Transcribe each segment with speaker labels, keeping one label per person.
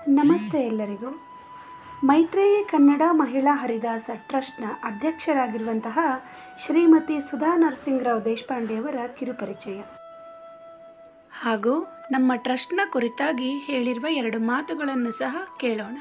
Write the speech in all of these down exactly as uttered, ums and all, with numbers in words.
Speaker 1: ನಮಸ್ತೆ ಎಲ್ಲರಿಗೂ. ಮೈತ್ರೇಯಿ ಕನ್ನಡ ಮಹಿಳಾ ಹರಿದಾಸ ಟ್ರಸ್ಟ್ನ ಅಧ್ಯಕ್ಷರಾಗಿರುವಂತಹ ಶ್ರೀಮತಿ ಸುಧಾ ನರಸಿಂಗರಾವ್ ದೇಶಪಾಂಡೆಯವರ ಕಿರುಪರಿಚಯ ಹಾಗೂ ನಮ್ಮ ಟ್ರಸ್ಟ್ನ ಕುರಿತಾಗಿ ಹೇಳಿರುವ ಎರಡು ಮಾತುಗಳನ್ನು ಸಹ ಕೇಳೋಣ.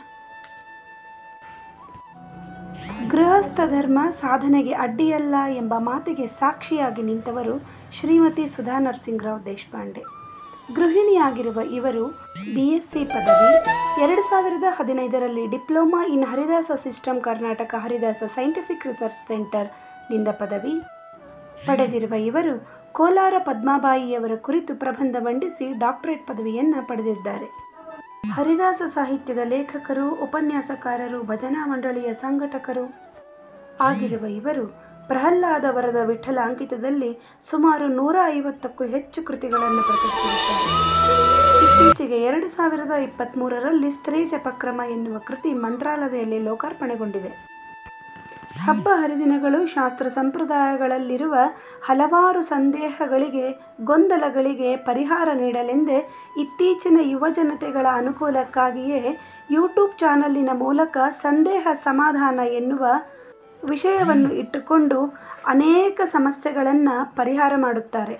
Speaker 1: ಗೃಹಸ್ಥ ಧರ್ಮ ಸಾಧನೆಗೆ ಅಡ್ಡಿಯಲ್ಲ ಎಂಬ ಮಾತಿಗೆ ಸಾಕ್ಷಿಯಾಗಿ ನಿಂತವರು ಶ್ರೀಮತಿ ಸುಧಾ ನರಸಿಂಗರಾವ್ ದೇಶಪಾಂಡೆ. ಗೃಹಿಣಿಯಾಗಿರುವ ಇವರು ಬಿ ಎಸ್ ಸಿ ಪದವಿ, ಎರಡು ಸಾವಿರದ ಹದಿನೈದರಲ್ಲಿ diploma in Haridasa system Karnataka Haridasa scientific research centre ನಿಂದ ಪದವಿ ಪಡೆದಿರುವ ಇವರು ಕೋಲಾರ ಪದ್ಮಾಬಾಯಿಯವರ ಕುರಿತು ಪ್ರಬಂಧ ಮಂಡಿಸಿ ಡಾಕ್ಟರೇಟ್ ಪದವಿಯನ್ನು ಪಡೆದಿದ್ದಾರೆ. ಹರಿದಾಸ ಸಾಹಿತ್ಯದ ಲೇಖಕರು, ಉಪನ್ಯಾಸಕಾರರು, ಭಜನಾ ಮಂಡಳಿಯ ಸಂಘಟಕರು ಆಗಿರುವ ಇವರು ಪ್ರಹ್ಲಾದ ವರದ ವಿಠಲ ಅಂಕಿತದಲ್ಲಿ ಸುಮಾರು ನೂರ ಐವತ್ತಕ್ಕೂ ಹೆಚ್ಚು ಕೃತಿಗಳನ್ನು ಪ್ರಕಟಿಸಿರುತ್ತಾರೆ. ಇತ್ತೀಚೆಗೆ ಎರಡು ಸಾವಿರದ ಇಪ್ಪತ್ತ್ಮೂರರಲ್ಲಿ ಸ್ತ್ರೀ ಜಪಕ್ರಮ ಎನ್ನುವ ಕೃತಿ ಮಂತ್ರಾಲಯದಲ್ಲಿ ಲೋಕಾರ್ಪಣೆಗೊಂಡಿದೆ. ಹಬ್ಬ ಹರಿದಿನಗಳು, ಶಾಸ್ತ್ರ ಸಂಪ್ರದಾಯಗಳಲ್ಲಿರುವ ಹಲವಾರು ಸಂದೇಹಗಳಿಗೆ, ಗೊಂದಲಗಳಿಗೆ ಪರಿಹಾರ ನೀಡಲೆಂದೇ ಇತ್ತೀಚಿನ ಯುವಜನತೆಗಳ ಅನುಕೂಲಕ್ಕಾಗಿಯೇ ಯೂಟ್ಯೂಬ್ ಚಾನಲಿನ ಮೂಲಕ ಸಂದೇಹ ಸಮಾಧಾನ ಎನ್ನುವ ವಿಷಯವನ್ನು ಇಟ್ಟುಕೊಂಡು ಅನೇಕ ಸಮಸ್ಯೆಗಳನ್ನು ಪರಿಹಾರ ಮಾಡುತ್ತಾರೆ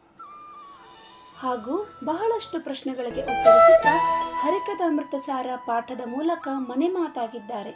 Speaker 1: ಹಾಗೂ ಬಹಳಷ್ಟು ಪ್ರಶ್ನೆಗಳಿಗೆ ಉತ್ತರಿಸುತ್ತಾ ಹರಿಕಥಾಮೃತಸಾರ ಪಾಠದ ಮೂಲಕ ಮನೆ ಮಾತಾಗಿದ್ದಾರೆ.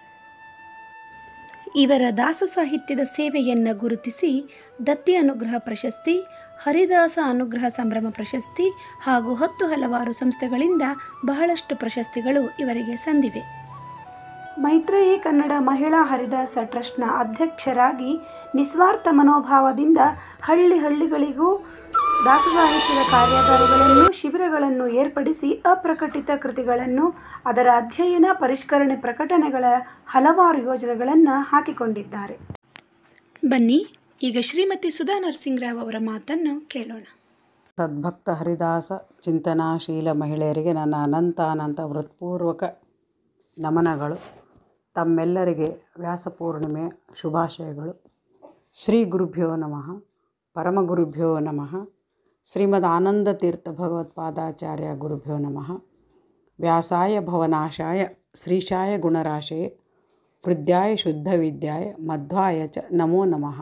Speaker 1: ಇವರ ದಾಸ ಸಾಹಿತ್ಯದ ಸೇವೆಯನ್ನು ಗುರುತಿಸಿ ದತ್ತಿ ಅನುಗ್ರಹ ಪ್ರಶಸ್ತಿ, ಹರಿದಾಸ ಅನುಗ್ರಹ ಸಂಭ್ರಮ ಪ್ರಶಸ್ತಿ ಹಾಗೂ ಹತ್ತು ಹಲವಾರು ಸಂಸ್ಥೆಗಳಿಂದ ಬಹಳಷ್ಟು ಪ್ರಶಸ್ತಿಗಳು ಇವರಿಗೆ ಸಂದಿವೆ. ಮೈತ್ರೇಯಿ ಕನ್ನಡ ಮಹಿಳಾ ಹರಿದಾಸ ಟ್ರಸ್ಟ್ನ ಅಧ್ಯಕ್ಷರಾಗಿ ನಿಸ್ವಾರ್ಥ ಮನೋಭಾವದಿಂದ ಹಳ್ಳಿ ಹಳ್ಳಿಗಳಿಗೂ ದಾಸ ಸಾಹಿತ್ಯದ ಕಾರ್ಯಾಗಾರಗಳನ್ನು, ಶಿಬಿರಗಳನ್ನು ಏರ್ಪಡಿಸಿ ಅಪ್ರಕಟಿತ ಕೃತಿಗಳನ್ನು, ಅದರ ಅಧ್ಯಯನ, ಪರಿಷ್ಕರಣೆ, ಪ್ರಕಟಣೆಗಳ ಹಲವಾರು ಯೋಜನೆಗಳನ್ನು ಹಾಕಿಕೊಂಡಿದ್ದಾರೆ. ಬನ್ನಿ ಈಗ ಶ್ರೀಮತಿ ಸುಧಾ ನರಸಿಂಗರಾವ್ ಅವರ ಮಾತನ್ನು ಕೇಳೋಣ.
Speaker 2: ಸದ್ಭಕ್ತ ಹರಿದಾಸ ಚಿಂತನಾಶೀಲ ಮಹಿಳೆಯರಿಗೆ ನನ್ನ ಅನಂತ ಅನಂತ ಹೃತ್ಪೂರ್ವಕ ನಮನಗಳು. ತಮ್ಮೆಲ್ಲರಿಗೆ ವ್ಯಾಸಪೂರ್ಣಿಮೆಯ ಶುಭಾಶಯಗಳು. ಶ್ರೀ ಗುರುಭ್ಯೋ ನಮಃ. ಪರಮಗುರುಭ್ಯೋ ನಮಃ. ಶ್ರೀಮದ್ ಆನಂದ ತೀರ್ಥ ಭಗವತ್ಪಾದಾಚಾರ್ಯ ಗುರುಭ್ಯೋ ನಮಃ. ವ್ಯಾಸಾಯ ಭವನಾಶಾಯ ಶ್ರೀಶಾಯ ಗುಣರಾಶಯೇ ಹೃದ್ಯಾಯ ಶುದ್ಧ ವಿದ್ಯಾಯ ಮಧ್ವಾಯ ಚ ನಮೋ ನಮಃ.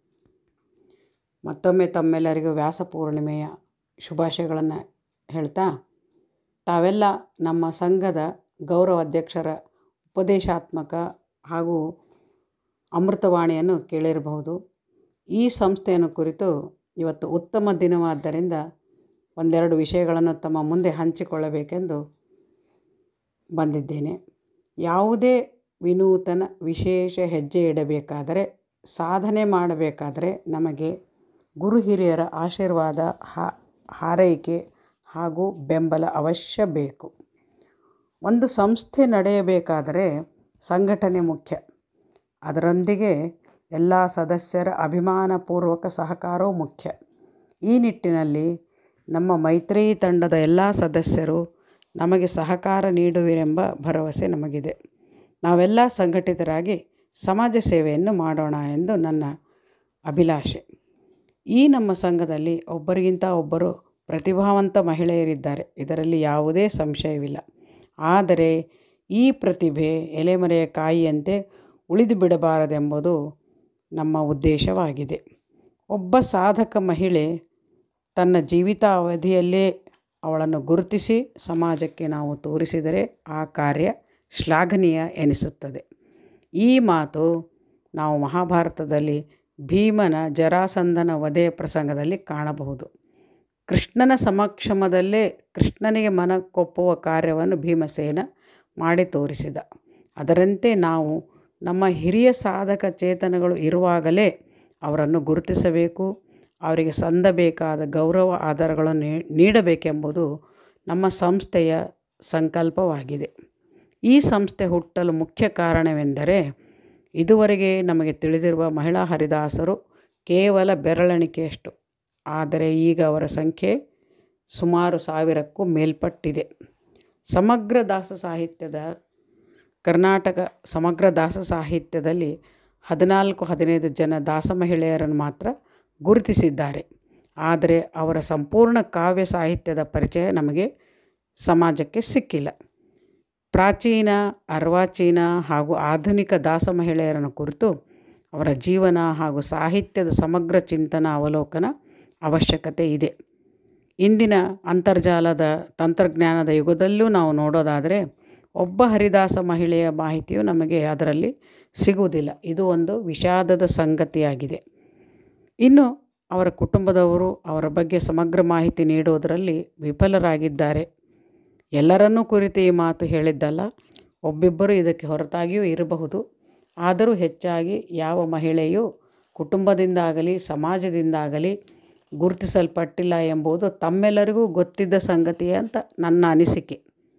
Speaker 2: ಮತ್ತೊಮ್ಮೆ ತಮ್ಮೆಲ್ಲರಿಗೂ ವ್ಯಾಸಪೂರ್ಣಿಮೆಯ ಶುಭಾಶಯಗಳನ್ನು ಹೇಳ್ತಾ, ತಾವೆಲ್ಲ ನಮ್ಮ ಸಂಘದ ಗೌರವ ಅಧ್ಯಕ್ಷರ ಉಪದೇಶಾತ್ಮಕ ಹಾಗೂ ಅಮೃತವಾಣಿಯನ್ನು ಕೇಳಿರಬಹುದು. ಈ ಸಂಸ್ಥೆಯನ್ನು ಕುರಿತು ಇವತ್ತು ಉತ್ತಮ ದಿನವಾದ್ದರಿಂದ ಒಂದೆರಡು ವಿಷಯಗಳನ್ನು ತಮ್ಮ ಮುಂದೆ ಹಂಚಿಕೊಳ್ಳಬೇಕೆಂದು ಬಂದಿದ್ದೇನೆ. ಯಾವುದೇ ವಿನೂತನ ವಿಶೇಷ ಹೆಜ್ಜೆ ಇಡಬೇಕಾದರೆ, ಸಾಧನೆ ಮಾಡಬೇಕಾದರೆ ನಮಗೆ ಗುರು ಹಿರಿಯರ ಆಶೀರ್ವಾದ, ಹಾರೈಕೆ ಹಾಗೂ ಬೆಂಬಲ ಅವಶ್ಯ ಬೇಕು. ಒಂದು ಸಂಸ್ಥೆ ನಡೆಯಬೇಕಾದರೆ ಸಂಘಟನೆ ಮುಖ್ಯ. ಅದರೊಂದಿಗೆ ಎಲ್ಲ ಸದಸ್ಯರ ಅಭಿಮಾನಪೂರ್ವಕ ಸಹಕಾರವೂ ಮುಖ್ಯ. ಈ ನಿಟ್ಟಿನಲ್ಲಿ ನಮ್ಮ ಮೈತ್ರೇಯಿ ತಂಡದ ಎಲ್ಲ ಸದಸ್ಯರು ನಮಗೆ ಸಹಕಾರ ನೀಡುವಿರೆಂಬ ಭರವಸೆ ನಮಗಿದೆ. ನಾವೆಲ್ಲ ಸಂಘಟಿತರಾಗಿ ಸಮಾಜ ಸೇವೆಯನ್ನು ಮಾಡೋಣ ಎಂದು ನನ್ನ ಅಭಿಲಾಷೆ. ಈ ನಮ್ಮ ಸಂಘದಲ್ಲಿ ಒಬ್ಬರಿಗಿಂತ ಒಬ್ಬರು ಪ್ರತಿಭಾವಂತ ಮಹಿಳೆಯರಿದ್ದಾರೆ, ಇದರಲ್ಲಿ ಯಾವುದೇ ಸಂಶಯವಿಲ್ಲ. ಆದರೆ ಈ ಪ್ರತಿಭೆ ಎಲೆಮರೆಯ ಕಾಯಿಯಂತೆ ಉಳಿದು ಬಿಡಬಾರದೆಂಬುದು ನಮ್ಮ ಉದ್ದೇಶವಾಗಿದೆ. ಒಬ್ಬ ಸಾಧಕ ಮಹಿಳೆ ತನ್ನ ಜೀವಿತಾವಧಿಯಲ್ಲೇ ಅವಳನ್ನು ಗುರುತಿಸಿ ಸಮಾಜಕ್ಕೆ ನಾವು ತೋರಿಸಿದರೆ ಆ ಕಾರ್ಯ ಶ್ಲಾಘನೀಯ ಎನಿಸುತ್ತದೆ. ಈ ಮಾತು ನಾವು ಮಹಾಭಾರತದಲ್ಲಿ ಭೀಮನ ಜರಾಸಂಧನ ವಧೆಯ ಪ್ರಸಂಗದಲ್ಲಿ ಕಾಣಬಹುದು. ಕೃಷ್ಣನ ಸಮಕ್ಷಮದಲ್ಲೇ ಕೃಷ್ಣನಿಗೆ ಮನಕೊಪ್ಪುವ ಕಾರ್ಯವನ್ನು ಭೀಮಸೇನ ಮಾಡಿ ತೋರಿಸಿದ. ಅದರಂತೆ ನಾವು ನಮ್ಮ ಹಿರಿಯ ಸಾಧಕ ಚೇತನಗಳು ಇರುವಾಗಲೇ ಅವರನ್ನು ಗುರುತಿಸಬೇಕು, ಅವರಿಗೆ ಸಂದಬೇಕಾದ ಗೌರವ ಆಧಾರಗಳನ್ನು ನೀಡಬೇಕೆಂಬುದು ನಮ್ಮ ಸಂಸ್ಥೆಯ ಸಂಕಲ್ಪವಾಗಿದೆ. ಈ ಸಂಸ್ಥೆ ಹುಟ್ಟಲು ಮುಖ್ಯ ಕಾರಣವೆಂದರೆ, ಇದುವರೆಗೆ ನಮಗೆ ತಿಳಿದಿರುವ ಮಹಿಳಾ ಹರಿದಾಸರು ಕೇವಲ ಬೆರಳೆಣಿಕೆಯಷ್ಟು, ಆದರೆ ಈಗ ಅವರ ಸಂಖ್ಯೆ ಸುಮಾರು ಸಾವಿರಕ್ಕೂ ಮೇಲ್ಪಟ್ಟಿದೆ. ಸಮಗ್ರ ದಾಸ ಸಾಹಿತ್ಯದ ಕರ್ನಾಟಕ ಸಮಗ್ರ ದಾಸ ಸಾಹಿತ್ಯದಲ್ಲಿ ಹದಿನಾಲ್ಕು ಹದಿನೈದು ಜನ ದಾಸ ಮಹಿಳೆಯರನ್ನು ಮಾತ್ರ ಗುರುತಿಸಿದ್ದಾರೆ. ಆದರೆ ಅವರ ಸಂಪೂರ್ಣ ಕಾವ್ಯ ಸಾಹಿತ್ಯದ ಪರಿಚಯ ನಮಗೆ ಸಮಾಜಕ್ಕೆ ಸಿಕ್ಕಿಲ್ಲ. ಪ್ರಾಚೀನ, ಅರ್ವಾಚೀನ ಹಾಗೂ ಆಧುನಿಕ ದಾಸ ಮಹಿಳೆಯರನ್ನು ಕುರಿತು ಅವರ ಜೀವನ ಹಾಗೂ ಸಾಹಿತ್ಯದ ಸಮಗ್ರ ಚಿಂತನ ಅವಲೋಕನ ಅವಶ್ಯಕತೆ ಇದೆ. ಇಂದಿನ ಅಂತರ್ಜಾಲದ ತಂತ್ರಜ್ಞಾನದ ಯುಗದಲ್ಲೂ ನಾವು ನೋಡೋದಾದರೆ ಒಬ್ಬ ಹರಿದಾಸ ಮಹಿಳೆಯ ಮಾಹಿತಿಯು ನಮಗೆ ಅದರಲ್ಲಿ ಸಿಗುವುದಿಲ್ಲ. ಇದು ಒಂದು ವಿಷಾದದ ಸಂಗತಿಯಾಗಿದೆ. ಇನ್ನು ಅವರ ಕುಟುಂಬದವರು ಅವರ ಬಗ್ಗೆ ಸಮಗ್ರ ಮಾಹಿತಿ ನೀಡುವುದರಲ್ಲಿ ವಿಫಲರಾಗಿದ್ದಾರೆ. ಎಲ್ಲರನ್ನೂ ಕುರಿತು ಈ ಮಾತು ಹೇಳಿದ್ದಲ್ಲ, ಒಬ್ಬಿಬ್ಬರು ಇದಕ್ಕೆ ಹೊರತಾಗಿಯೂ ಇರಬಹುದು. ಆದರೂ ಹೆಚ್ಚಾಗಿ ಯಾವ ಮಹಿಳೆಯೂ ಕುಟುಂಬದಿಂದಾಗಲಿ ಸಮಾಜದಿಂದಾಗಲಿ ಗುರುತಿಸಲ್ಪಟ್ಟಿಲ್ಲ ಎಂಬುದು ತಮ್ಮೆಲ್ಲರಿಗೂ ಗೊತ್ತಿದ್ದ ಸಂಗತಿ ಅಂತ ನನ್ನ ಅನಿಸಿಕೆ.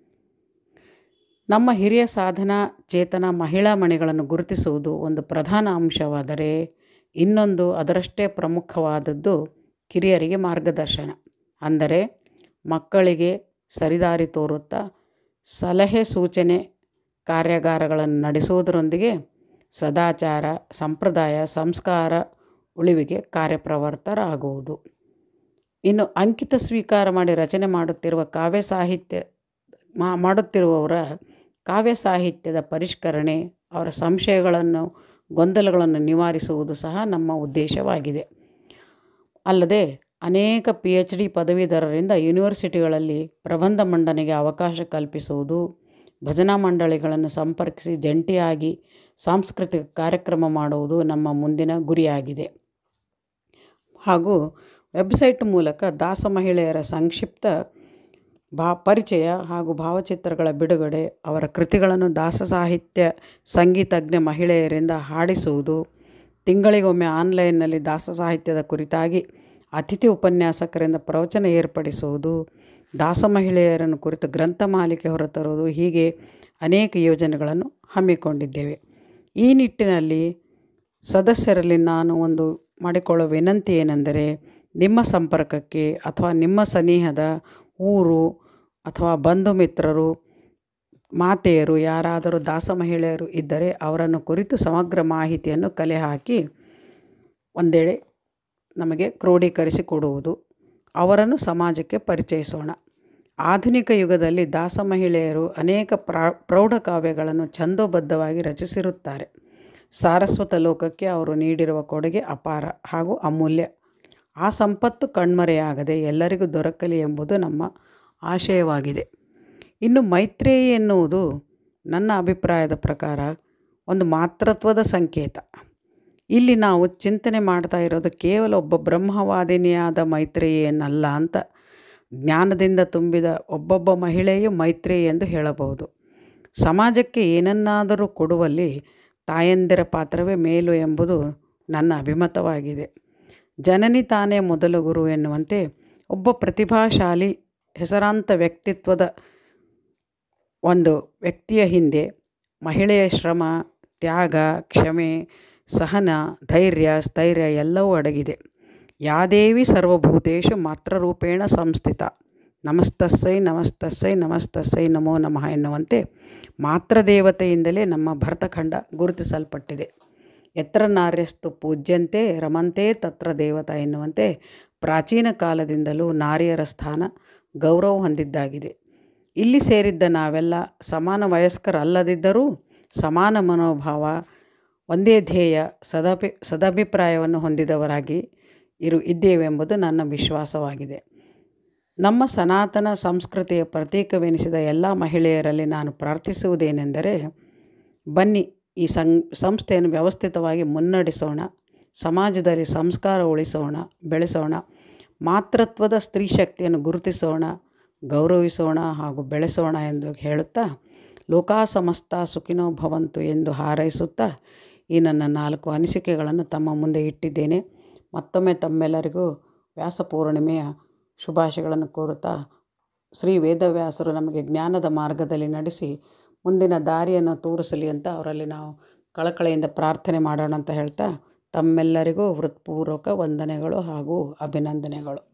Speaker 2: ನಮ್ಮ ಹಿರಿಯ ಸಾಧನಾ ಚೇತನ ಮಹಿಳಾ ಮಣಿಗಳನ್ನು ಗುರುತಿಸುವುದು ಒಂದು ಪ್ರಧಾನ ಅಂಶವಾದರೆ, ಇನ್ನೊಂದು ಅದರಷ್ಟೇ ಪ್ರಮುಖವಾದದ್ದು ಕಿರಿಯರಿಗೆ ಮಾರ್ಗದರ್ಶನ. ಅಂದರೆ ಮಕ್ಕಳಿಗೆ ಸರಿದಾರಿ ತೋರುತ್ತಾ ಸಲಹೆ ಸೂಚನೆ ಕಾರ್ಯಾಗಾರಗಳನ್ನು ನಡೆಸುವುದರೊಂದಿಗೆ ಸದಾಚಾರ, ಸಂಪ್ರದಾಯ, ಸಂಸ್ಕಾರ ಉಳಿವಿಗೆ ಕಾರ್ಯಪ್ರವರ್ತರಾಗುವುದು. ಇನ್ನು ಅಂಕಿತ ಸ್ವೀಕಾರ ಮಾಡಿ ರಚನೆ ಮಾಡುತ್ತಿರುವ ಕಾವ್ಯ ಸಾಹಿತ್ಯ ಮಾ ಮಾಡುತ್ತಿರುವವರ ಕಾವ್ಯ ಸಾಹಿತ್ಯದ ಪರಿಷ್ಕರಣೆ, ಅವರ ಸಂಶಯಗಳನ್ನು ಗೊಂದಲಗಳನ್ನು ನಿವಾರಿಸುವುದು ಸಹ ನಮ್ಮ ಉದ್ದೇಶವಾಗಿದೆ. ಅಲ್ಲದೆ ಅನೇಕ ಪಿ ಎಚ್ ಡಿ ಪದವೀಧರರಿಂದ ಯೂನಿವರ್ಸಿಟಿಗಳಲ್ಲಿ ಪ್ರಬಂಧ ಮಂಡನೆಗೆ ಅವಕಾಶ ಕಲ್ಪಿಸುವುದು, ಭಜನಾ ಮಂಡಳಿಗಳನ್ನು ಸಂಪರ್ಕಿಸಿ ಜಂಟಿಯಾಗಿ ಸಾಂಸ್ಕೃತಿಕ ಕಾರ್ಯಕ್ರಮ ಮಾಡುವುದು ನಮ್ಮ ಮುಂದಿನ ಗುರಿಯಾಗಿದೆ. ಹಾಗೂ ವೆಬ್ಸೈಟ್ ಮೂಲಕ ದಾಸ ಮಹಿಳೆಯರ ಸಂಕ್ಷಿಪ್ತ ಭಾ ಪರಿಚಯ ಹಾಗೂ ಭಾವಚಿತ್ರಗಳ ಬಿಡುಗಡೆ, ಅವರ ಕೃತಿಗಳನ್ನು ದಾಸ ಸಾಹಿತ್ಯ ಸಂಗೀತಜ್ಞ ಮಹಿಳೆಯರಿಂದ ಹಾಡಿಸುವುದು, ತಿಂಗಳಿಗೊಮ್ಮೆ ಆನ್ಲೈನ್ನಲ್ಲಿ ದಾಸ ಸಾಹಿತ್ಯದ ಕುರಿತಾಗಿ ಅತಿಥಿ ಉಪನ್ಯಾಸಕರಿಂದ ಪ್ರವಚನ ಏರ್ಪಡಿಸುವುದು, ದಾಸ ಮಹಿಳೆಯರನ್ನು ಕುರಿತು ಗ್ರಂಥ ಮಾಲಿಕೆ ಹೊರತರುವುದು, ಹೀಗೆ ಅನೇಕ ಯೋಜನೆಗಳನ್ನು ಹಮ್ಮಿಕೊಂಡಿದ್ದೇವೆ. ಈ ನಿಟ್ಟಿನಲ್ಲಿ ಸದಸ್ಯರಲ್ಲಿ ನಾನು ಒಂದು ಮಾಡಿಕೊಳ್ಳುವ ವಿನಂತಿ ಏನೆಂದರೆ, ನಿಮ್ಮ ಸಂಪರ್ಕಕ್ಕೆ ಅಥವಾ ನಿಮ್ಮ ಸನಿಹದ ಊರು ಅಥವಾ ಬಂಧು ಮಿತ್ರರು, ಮಾತೆಯರು ಯಾರಾದರೂ ದಾಸ ಮಹಿಳೆಯರು ಇದ್ದರೆ ಅವರನ್ನು ಕುರಿತು ಸಮಗ್ರ ಮಾಹಿತಿಯನ್ನು ಕಲೆ ಹಾಕಿ ಒಂದೆಡೆ ನಮಗೆ ಕ್ರೋಢೀಕರಿಸಿ ಕೊಡುವುದು, ಅವರನ್ನು ಸಮಾಜಕ್ಕೆ ಪರಿಚಯಿಸೋಣ. ಆಧುನಿಕ ಯುಗದಲ್ಲಿ ದಾಸ ಮಹಿಳೆಯರು ಅನೇಕ ಪ್ರಾ ಪ್ರೌಢಕಾವ್ಯಗಳನ್ನು ಛಂದೋಬದ್ಧವಾಗಿ ರಚಿಸಿರುತ್ತಾರೆ. ಸಾರಸ್ವತ ಲೋಕಕ್ಕೆ ಅವರು ನೀಡಿರುವ ಕೊಡುಗೆ ಅಪಾರ ಹಾಗೂ ಅಮೂಲ್ಯ. ಆ ಸಂಪತ್ತು ಕಣ್ಮರೆಯಾಗದೆ ಎಲ್ಲರಿಗೂ ದೊರಕಲಿ ಎಂಬುದು ನಮ್ಮ ಆಶಯವಾಗಿದೆ. ಇನ್ನು ಮೈತ್ರೇಯಿ ಎನ್ನುವುದು ನನ್ನ ಅಭಿಪ್ರಾಯದ ಪ್ರಕಾರ ಒಂದು ಮಾತೃತ್ವದ ಸಂಕೇತ. ಇಲ್ಲಿ ನಾವು ಚಿಂತನೆ ಮಾಡ್ತಾ ಇರೋದು ಕೇವಲ ಒಬ್ಬ ಬ್ರಹ್ಮವಾದಿನಿಯಾದ ಮೈತ್ರೇಯಿಯನ್ನಲ್ಲ ಅಂತ. ಜ್ಞಾನದಿಂದ ತುಂಬಿದ ಒಬ್ಬೊಬ್ಬ ಮಹಿಳೆಯು ಮೈತ್ರೇಯಿ ಎಂದು ಹೇಳಬಹುದು. ಸಮಾಜಕ್ಕೆ ಏನನ್ನಾದರೂ ಕೊಡುವಲ್ಲಿ ತಾಯಂದಿರ ಪಾತ್ರವೇ ಮೇಲು ಎಂಬುದು ನನ್ನ ಅಭಿಮತವಾಗಿದೆ. ಜನನಿ ತಾನೇ ಮೊದಲು ಗುರು ಎನ್ನುವಂತೆ ಒಬ್ಬ ಪ್ರತಿಭಾಶಾಲಿ ಹೆಸರಾಂತ ವ್ಯಕ್ತಿತ್ವದ ಒಂದು ವ್ಯಕ್ತಿಯ ಹಿಂದೆ ಮಹಿಳೆಯ ಶ್ರಮ, ತ್ಯಾಗ, ಕ್ಷಮೆ, ಸಹನ, ಧೈರ್ಯ, ಸ್ಥೈರ್ಯ ಎಲ್ಲವೂ ಅಡಗಿದೆ. ಯಾದೇವಿ ಸರ್ವಭೂತೇಷು ಮಾತೃರೂಪೇಣ ಸಂಸ್ಥಿತ, ನಮಸ್ತಸ್ಸೈ ನಮಸ್ತಸ್ಸೈ ನಮಸ್ತಸ್ಸೈ ನಮೋ ನಮಃ ಎನ್ನುವಂತೆ ಮಾತೃದೇವತೆಯಿಂದಲೇ ನಮ್ಮ ಭರತಖಂಡ ಗುರುತಿಸಲ್ಪಟ್ಟಿದೆ. ಯತ್ರ ನಾರ್ಯಸ್ತು ಪೂಜ್ಯಂತೆ ರಮಂತೆ ತತ್ರ ದೇವತಾ ಎನ್ನುವಂತೆ ಪ್ರಾಚೀನ ಕಾಲದಿಂದಲೂ ನಾರಿಯರ ಸ್ಥಾನ ಗೌರವ ಹೊಂದಿದ್ದಾಗಿದೆ. ಇಲ್ಲಿ ಸೇರಿದ್ದ ನಾವೆಲ್ಲ ಸಮಾನ ವಯಸ್ಕರಲ್ಲದಿದ್ದರೂ ಸಮಾನ ಮನೋಭಾವ, ಒಂದೇ ಧ್ಯೇಯ, ಸದಪಿ ಸದಭಿಪ್ರಾಯವನ್ನು ಹೊಂದಿದವರಾಗಿ ಇರು ಇದ್ದೇವೆಂಬುದು ನನ್ನ ವಿಶ್ವಾಸವಾಗಿದೆ. ನಮ್ಮ ಸನಾತನ ಸಂಸ್ಕೃತಿಯ ಪ್ರತೀಕವೆನಿಸಿದ ಎಲ್ಲ ಮಹಿಳೆಯರಲ್ಲಿ ನಾನು ಪ್ರಾರ್ಥಿಸುವುದೇನೆಂದರೆ, ಬನ್ನಿ ಈ ಸಂ ಸಂಸ್ಥೆಯನ್ನು ವ್ಯವಸ್ಥಿತವಾಗಿ ಮುನ್ನಡೆಸೋಣ, ಸಮಾಜದಲ್ಲಿ ಸಂಸ್ಕಾರ ಉಳಿಸೋಣ, ಬೆಳೆಸೋಣ, ಮಾತೃತ್ವದ ಸ್ತ್ರೀ ಶಕ್ತಿಯನ್ನು ಗುರುತಿಸೋಣ, ಗೌರವಿಸೋಣ ಹಾಗೂ ಬೆಳೆಸೋಣ ಎಂದು ಹೇಳುತ್ತಾ, ಲೋಕಾ ಸಮಸ್ತ ಸುಖಿನೋ ಭವಂತು ಎಂದು ಹಾರೈಸುತ್ತಾ ಈ ನನ್ನ ನಾಲ್ಕು ಅನಿಸಿಕೆಗಳನ್ನು ತಮ್ಮ ಮುಂದೆ ಇಟ್ಟಿದ್ದೇನೆ. ಮತ್ತೊಮ್ಮೆ ತಮ್ಮೆಲ್ಲರಿಗೂ ವ್ಯಾಸ ಪೂರ್ಣಿಮೆಯ ಶುಭಾಶಯಗಳನ್ನು ಕೋರುತ್ತಾ, ಶ್ರೀ ವೇದವ್ಯಾಸರು ನಮಗೆ ಜ್ಞಾನದ ಮಾರ್ಗದಲ್ಲಿ ನಡೆಸಿ ಮುಂದಿನ ದಾರಿಯನ್ನು ತೋರಿಸಲಿ ಅಂತ ಅವರಲ್ಲಿ ನಾವು ಕಳಕಳಿಯಿಂದ ಪ್ರಾರ್ಥನೆ ಮಾಡೋಣ ಅಂತ ಹೇಳ್ತಾ, ತಮ್ಮೆಲ್ಲರಿಗೂ ಹೃತ್ಪೂರ್ವಕ ವಂದನೆಗಳು ಹಾಗೂ ಅಭಿನಂದನೆಗಳು.